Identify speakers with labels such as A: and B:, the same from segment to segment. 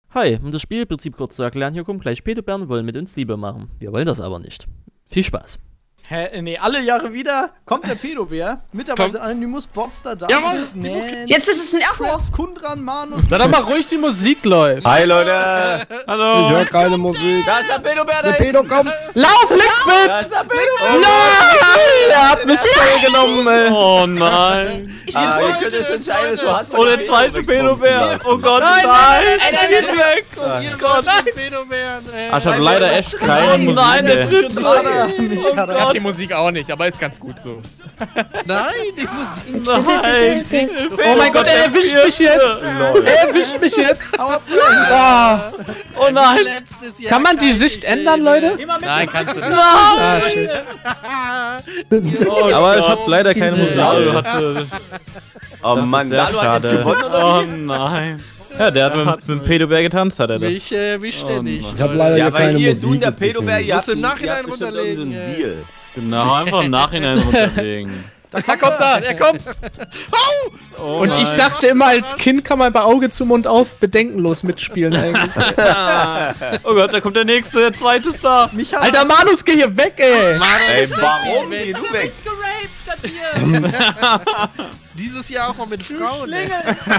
A: Hi, um das Spielprinzip kurz zu erklären, hier kommen gleich Pedobären und wollen mit uns Liebe machen. Wir wollen das aber nicht. Viel Spaß.
B: Hä? Nee, alle Jahre wieder kommt der Pedobär. Mitarbeiter sind Anonymous, Botster, David,
C: Jetzt ist es ein Erfurt.
B: Kundran, Manus.
D: Dann doch mal ruhig, die Musik läuft.
E: Hi Leute!
A: Hallo!
F: Ich höre keine Musik.
E: Da ist der Pedobär!
F: Der Pedo kommt!
D: Lauf, Liquid!
E: Da ist der Pedobär!
D: Nein! Er hat mich genommen, ey.
A: Oh nein!
E: Ihr könnt es entscheiden, so hast
A: Oh, der zweite Pedobär! Oh Gott, nein!
B: Er geht weg.
E: Oh
B: Gott, Pedobären, ey.
A: Ich hab leider echt keine Musik.
B: Nein, der
A: ey.
B: tritt gerade.
D: Ich hab die Musik auch nicht, aber ist ganz gut so.
B: Nein, die Musik.
A: Nein!
D: Oh mein Gott, er erwischt mich jetzt! Er erwischt mich jetzt!
A: Oh nein!
D: Kann man die Sicht ändern, Leute?
B: Nein, kannst du nicht.
D: Ah, shit.
A: Aber ich hab leider keine Musik.
E: Oh
A: Das
E: Mann,
A: ist sehr
E: Dalu hat
A: schade.
E: jetzt gewonnen, oder?
A: Oh nein! Ja, der hat mit dem Pedobär getanzt, hat er das.
B: Mich erwischt er nicht.
F: Ich hab leider
E: Ja,
F: gar keine
E: weil ihr,
F: Musik.
E: du und der
F: ist ein bisschen-
E: Pedobär, ihr
B: Musst
E: habt
B: im Nachhinein
E: ihr habt bestimmt
B: runterlegen,
E: irgend so einen Deal.
A: Genau, einfach im Nachhinein runterlegen.
D: Da kommt er kommt!
A: Oh
D: Und ich dachte immer, als Kind kann man bei Auge zu Mund auf bedenkenlos mitspielen eigentlich.
A: Oh Gott, da kommt der nächste, der zweite Star.
D: Alter, Manus, geh hier weg, ey!
E: Ey, warum? Geh du weg!
B: Dieses Jahr auch mal mit Frauen. Ey.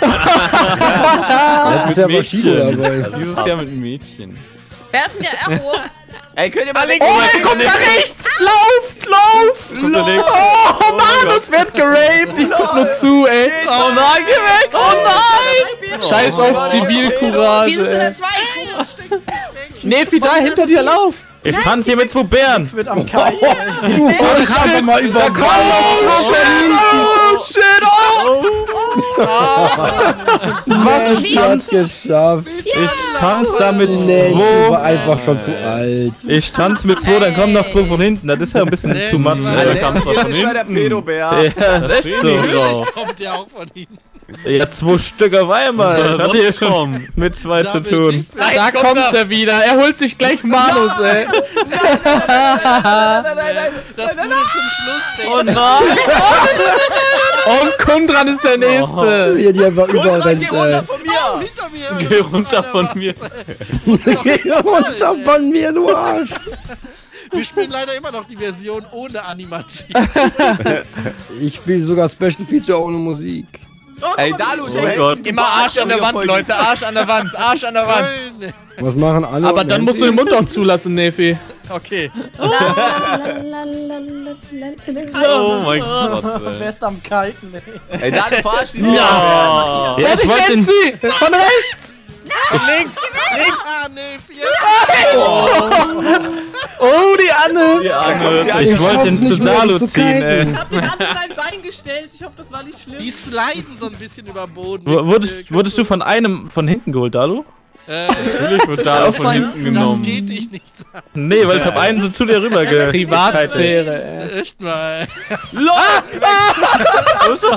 F: Letztes Jahr war Shido dabei.
A: Dieses Jahr mit einem Mädchen.
C: Wer ist denn der Erfurt?
E: Ey, könnt ihr mal
D: Oh, er kommt da rechts! Lauft!
A: Kommt der nächste.
D: Oh, Manus wird geraped! Ich guck nur zu, ey!
A: Oh nein, geh weg! Oh nein!
D: Scheiß auf Zivilcourage,
C: Wieso sind
D: ey.
C: da zwei?
D: Nefi, da hinter dir, lauf!
A: Ich tanze hier mit 2 Bären.
B: Wird am Kai.
F: Du wolltest einfach mal über
D: Shit!
F: Was? Ich hab's geschafft.
A: Ich tanze da mit
F: Nee, ich war
A: 2.
F: einfach schon zu alt.
A: Ich tanze mit 2, dann kommen noch 2 von hinten. Das ist ja ein bisschen too much.
E: Der
A: Tanzt
E: letzte
A: von
E: ist mal der
A: hinten.
E: Pedobär.
A: Ja, ist echt so.
B: Natürlich kommt der auch von hinten.
A: Ja, 2 Stück auf einmal. Ich hatte hier schon mit 2 zu tun.
D: Da kommt er wieder. Er holt sich gleich Manus, ey.
B: Das Gute zum Schluss,
A: Oh
B: denke
A: nein!
D: Und Kundran ist der Nächste.
F: Wie er die einfach überrennt,
E: Geh runter
F: ey.
E: von mir!
B: Hinter mir.
A: Geh runter von mir.
F: Geh runter von mir, du Arsch.
B: Wir spielen leider immer noch die Version ohne Animation.
F: Ich spiele sogar Special Feature ohne Musik.
E: Ey, Dalu,
A: Oh Gott.
D: Immer Arsch an der Wand, Leute. Arsch an der Wand. Arsch an der Wand.
B: Köln.
F: Was machen alle?
D: Aber dann musst du den Mund auch zulassen, Nefi.
B: Okay.
A: Oh mein Gott.
B: Wer ist am Kiten, ey?
E: Ey, Dalu, verarsch die
A: Ja, ich
D: Ich
A: wollte
D: kenn's
A: den.
D: sie! Von rechts!
B: Ah, nee, 4.
D: Oh, die Anne!
A: Die Anne.
E: Ja,
A: Ich wollte den
F: schaff's
A: zu
F: nicht mehr,
A: Dalu
F: zu
A: ziehen, ey.
F: kiten.
G: Ich hab den an dein Bein gestellt. Ich hoffe, das war nicht schlimm.
B: Die sliden so ein bisschen über den Boden.
A: Wurdest du von einem von hinten geholt, Dalu? Natürlich wird Dalu von hinten
B: Das
A: genommen.
B: geht dich nicht an.
A: Nee, weil ich hab einen so zu dir rüber
D: Privatsphäre, ey.
B: Echt mal.
A: Wo ist er?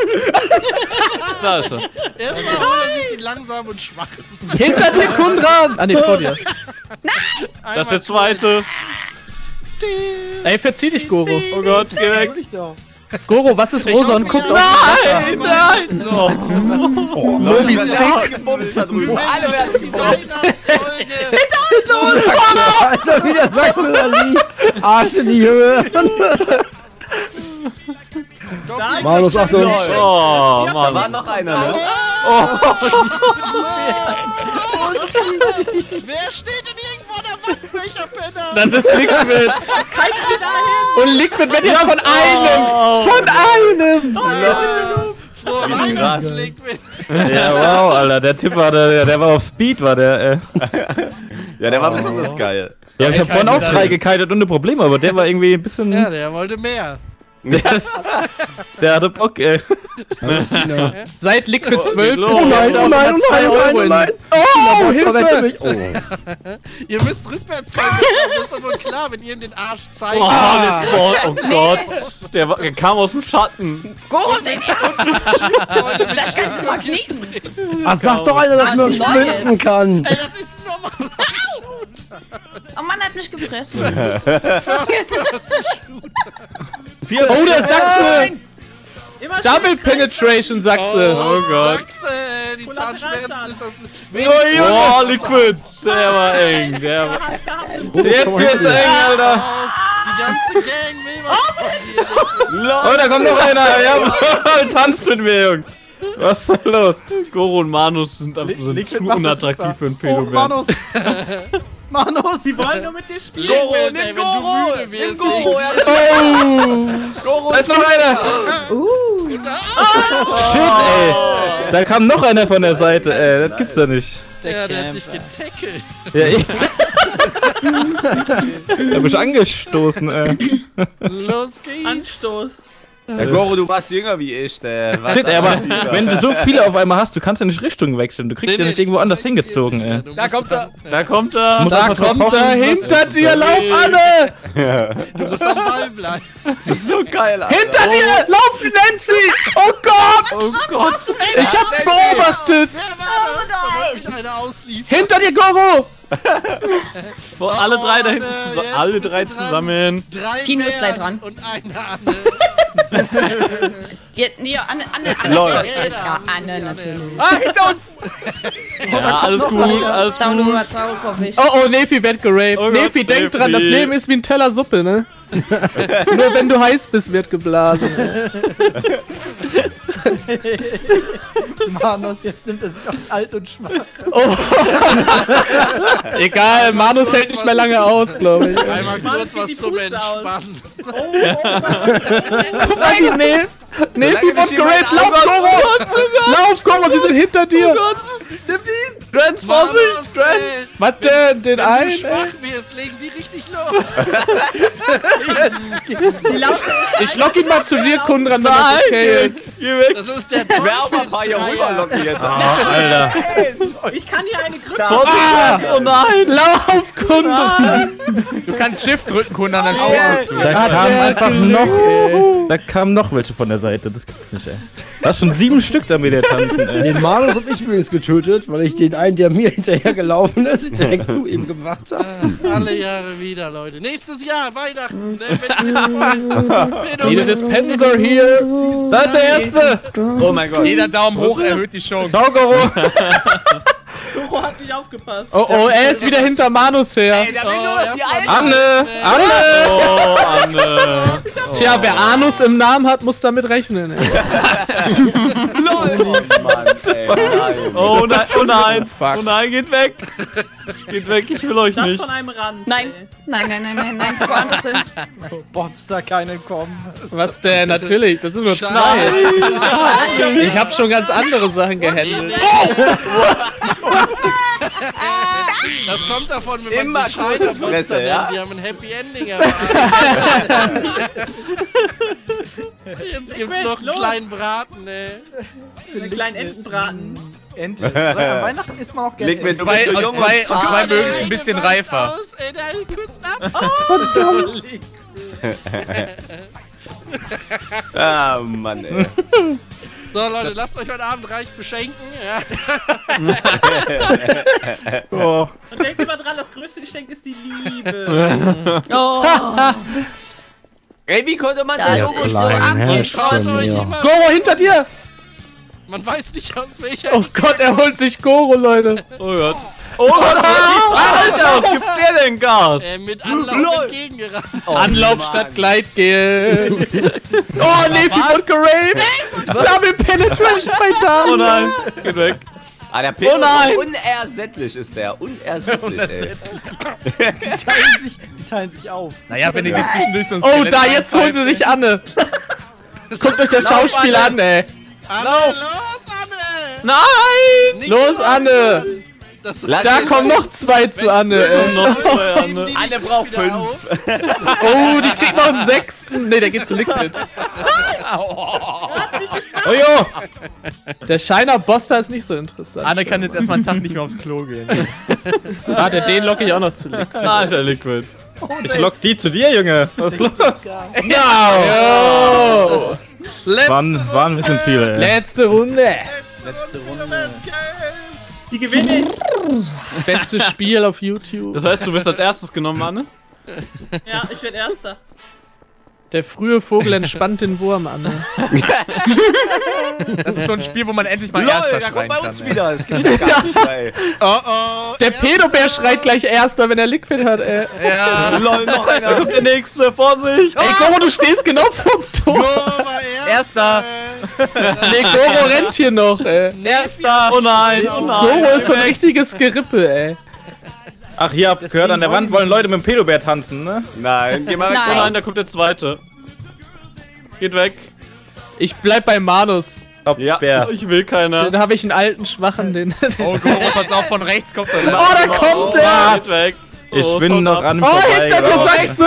A: Da ist er.
B: Erstmal holen sich die langsam und schwach.
D: Hinter dir, Kundran! Ah, ne, vor dir.
A: Das ist der zweite.
D: Ey, verzieh dich, Goro.
A: Oh Gott, geh weg.
D: Goro, was ist rosa und guckt auf
A: Nein, nein. Oh.
D: Moby
E: Stick!
D: Stick.
E: Gebumst da drüben. Alle werden gebumst.
F: Alter, wie der Sachse da liegt. Arsch in die Höhe. Manus, Achtung.
A: Oh,
E: Da
A: Mann.
E: war noch einer, ne?
B: Wer steht denn irgendwo an der Wand? Welcher Penner?
D: Das ist Liquid. Und Liquid wird jetzt von einem. Von einem.
E: Wie krass.
A: Ja, wow, Alter, der Typ war der war auf Speed, war der.
E: Ja, der war besonders geil.
A: Ja, ich hab vorhin auch 3 gekitet ohne Probleme, aber der war irgendwie ein bisschen.
B: Ja, der wollte mehr.
A: Der hatte Bock, ey.
D: Seit Liquid 12
A: los.
D: ist
F: Oh nein, oh nein, oh nein, oh nein, oh nein.
D: Oh,
F: Hilfe.
D: Hilfe.
F: Oh.
B: Ihr müsst rückwärts fahren, das ist doch wohl klar, wenn ihr ihm den Arsch zeigt.
A: Oh Gott. Der kam aus dem Schatten.
C: Goro, das kannst du mal knicken.
F: Ach, sag doch einer, dass man sprinten kann.
B: Ey, das ist normal.
C: Oh Mann, hat mich gefressen.
D: Oh, der Sachse. Double Penetration, Sachse.
A: Oh Gott.
B: Sachse,
D: Die Zahnschmerzen ist das...
H: Oh, Liquid! Der war eng, der war... Jetzt wird's eng, Alter!
D: Die ganze Gang will was von dir.
H: Oh, da kommt noch einer! Jawohl, tanzt mit mir, Jungs! Was ist da los? Goro und Manus sind zu unattraktiv für einen Pädobär.
B: Manus! Manus!
G: Die wollen nur mit dir spielen.
E: Goro, nimm Goro! Nimm Goro!
H: Da ist noch einer! Shit, ey! Da kam noch einer von der Seite, ey. Das gibt's doch nicht.
D: Der hat dich getackelt.
H: Ja, ich. Da bist du angestoßen, ey.
D: Los geht's.
G: Anstoß.
E: Ja, Goro, du warst jünger wie ich, was
H: Aber wenn du so viele auf einmal hast, du kannst ja nicht Richtung wechseln. Du kriegst ja nicht irgendwo anders hingezogen, ey.
E: Da kommt er!
A: Da kommt er!
H: Da kommt er! Hinter dir! Lauf, Anne!
D: Du musst am Ball bleiben.
E: Das ist so geil, Alter.
H: Hinter dir! Lauf, Nancy! Oh Gott! Oh Gott! Ich hab's beobachtet!
D: Wer war das? Da wird mich einer ausliefern.
H: Hinter dir, Goro!
A: Boah, alle drei da hinten zusammen.
D: jetzt
A: Alle
D: bist
A: drei
D: du dran.
A: zusammen.
D: 3
C: Tino ist gleich
D: Bären
C: dran.
D: und eine Anne.
C: Nee, Anne.
E: Lol.
C: Ja, Anne natürlich.
E: Ah, hinter uns!
A: Ja, alles gut, alles
C: Down
A: gut.
C: Nummer 2 hoffe ich.
H: Oh, Nefi wird geraped.
A: Oh Gott,
H: Nefi, denk dran, das
A: Nefi.
H: Leben ist wie ein Teller Suppe, ne? Nur wenn du heiß bist, wird geblasen.
B: Manus, jetzt nimmt er sich auf alt und schwach.
H: Oh. Egal, Manus hält nicht mehr lange aus, glaube ich.
D: Einmal
G: Mann,
D: kurz
G: wie
D: was
G: die
D: zum
G: Puste aus.
D: Entspannen.
H: Guck mal, die Nefi wird geraped. Lauf, Goro! Lauf, Goro, sie sind hinter dir.
A: Trans, Vorsicht! Trans!
H: Was denn? Den
D: Wenn du
H: einen?
D: schwach wirst, legen die richtig los.
G: Die laufen
H: Ich lock ihn mal zu dir, Kundran, wenn das okay ist.
A: Geh weg!
D: Das ist der
E: Wer auch mal ein paar hier rüberlocken jetzt.
H: Alter.
G: Ich kann hier eine Krücke.
H: Oh nein! Lauf, Kundran!
F: Du kannst Shift drücken, Kundran, dann
H: Da kamen einfach noch. Da kamen noch welche von der Seite. Das gibt's nicht, ey. Du hast schon 7 Stück da mit der tanzen, ey.
F: Den Manus hab ich übrigens getötet, weil ich den einen, der mir hinterhergelaufen ist, direkt zu ihm gebracht habe.
D: Alle Jahre wieder, Leute. Nächstes Jahr, Weihnachten. Ne, wenn
H: Need a dispenser hier. Da ist der Erste.
E: Oh mein Gott.
F: Jeder Daumen hoch erhöht die Chance.
H: Ciao, Goro.
G: Doro hat nicht aufgepasst.
H: Oh, er ist wieder hinter Manus her.
E: Der will nur, dass die Alten.
H: Anne!
A: Oh, Anne!
H: Tja, wer Anus im Namen hat, muss damit rechnen, ey.
E: Oh Mann, ey. Nein.
A: Oh nein, oh nein!
H: Fuck.
A: Oh nein, geht weg! Geht weg, ich will euch
G: Das
A: nicht.
G: von einem Rand.
C: Nein, nein. Woanders hin.
B: Monster, keinen kommen.
H: Was denn? Natürlich, das sind nur 2. Ich hab schon ganz andere Sachen gehandelt.
D: Das kommt davon, wenn man
E: Immer
D: die Scheine
E: große Fresse,
D: Monster
E: ja?
D: nennt. Die haben ein Happy Ending erwartet. Jetzt gibt's noch einen
G: los.
D: kleinen Braten, ey.
G: Einen kleinen Entenbraten.
B: Ente. An Weihnachten isst man auch gerne
E: Liquid,
B: Ente.
E: du bist so jung und
F: Zwei
E: zart.
F: mögen es ein bisschen reifer.
D: Aus, ey, der kürzt ab.
E: Ah, Mann, ey.
D: So, Leute, lasst euch heute Abend reich beschenken. Ja.
H: Oh.
G: Und denkt immer dran, das größte Geschenk ist die Liebe.
C: Oh,
E: Ey, wie konnte man
C: das
E: sein
C: ist
E: Logo
C: so
F: Herz
D: Schaut
C: abgeschlossen.
D: euch immer.
H: Goro, hinter dir!
D: Man weiß nicht, aus welcher.
H: Oh Gott, er holt sich Goro, Leute.
A: Oh Gott. Oh Gott! Alter, was gibt der denn Gas?
D: Mit Anlauf entgegengerannt.
H: Anlauf
E: Mann.
H: statt Gleitgel. Oh, Nefi wird geraped. Double Penetration bei
A: Oh
H: Damen.
A: nein, geht weg.
E: Ah, der Pedro
A: Oh nein.
E: unersättlich ist der. Unersättlich, ey.
B: Die teilen sich auf.
F: Naja, wenn die sich zwischendurch so ein
H: Oh,
F: Skelett
H: da, jetzt holen sie sich Anne. Guckt euch das Schauspiel an, ey.
D: Anne, los, Anne!
A: Nein!
D: Nicht
H: Los, Anne.
D: Das
E: Lass
H: Da
E: ihn-
H: kommen noch 2 zu Anne, ey.
A: Noch zwei Anne.
E: Anne braucht 5.
H: Oh, die kriegt noch einen 6. Ne, der geht zu Liquid. Oh jo. Der Shiner Boster ist nicht so interessant.
F: Anne kann jetzt erstmal einen Tag nicht mehr aufs Klo gehen.
H: Warte, den locke ich auch noch zu Liquid.
A: Alter, Liquid.
H: Ich lock die zu dir, Junge. Was ist los?
B: Ja.
H: Ja.
F: Waren ein bisschen viele, ey.
H: Letzte Runde.
B: Letzte Runde.
G: Die gewinne ich.
H: Bestes Spiel auf YouTube.
A: Das heißt, du wirst als erstes genommen, Anne?
G: Ja, ich werde Erster.
D: Der frühe Vogel entspannt den Wurm an. Ne?
I: Das ist so ein Spiel, wo man endlich mal
E: Lol,
I: Erster
E: da kommt
I: schreien
E: bei
I: kann.
E: uns wieder. Das gibt's ja gar nicht, ey.
D: Der Pedobär schreit gleich Erster, wenn er Liquid hat, ey.
I: Ja.
E: Lol, noch einer.
H: Der nächste, Vorsicht!
D: Ey, Goro, du stehst genau vom Tor.
J: Goro war
I: Erster.
D: Nee, Goro rennt hier noch, ey.
I: Erster.
H: Oh nein, oh nein.
D: Goro ist so ein richtiges Gerippe, ey.
H: Ach, hier habt gehört, an der Wand wollen Leute mit dem Pedobär tanzen, ne?
E: Nein, geh mal weg.
H: Oh nein, da kommt der zweite. Geht weg.
D: Ich bleib bei Manus.
E: Ja.
H: Bär. Ich will keiner.
D: Den habe ich einen alten, schwachen, den...
I: Oh, Goro, pass auf, von rechts kommt er.
D: Oh, da kommt er!
H: Geht weg. Ich
I: Oh,
H: bin noch an ihm
D: Oh,
H: vorbei.
D: hinter dir, Sechse!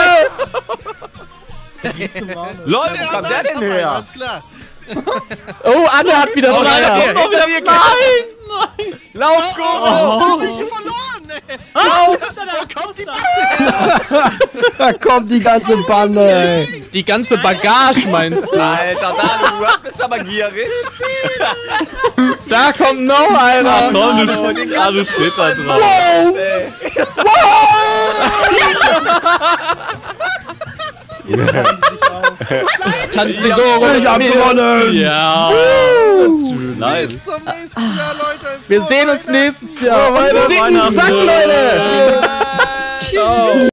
E: Lol, wo kommt der denn her?
J: Alles klar.
D: Oh, Anne hat wieder
I: Oh, nein,
D: Dreier.
I: hinter mir.
E: Nein! Lauf, Goro!
J: Oh, welche verloren, ey. Wo kommt die
F: Da kommt die ganze Bande, ey.
D: Die ganze Bagage, meinst du?
E: Alter, Danu, du bist aber gierig.
D: Da kommt noch einer.
H: Alles steht da drauf.
D: Tanze Goro.
F: Ich hab gewonnen.
H: Ja.
E: Nice.
J: Bis zum nächsten Jahr, Leute.
D: Wir sehen uns nächstes Jahr.
H: Weihnachten.
D: Dicken Sack, Leute.
C: Tschüss.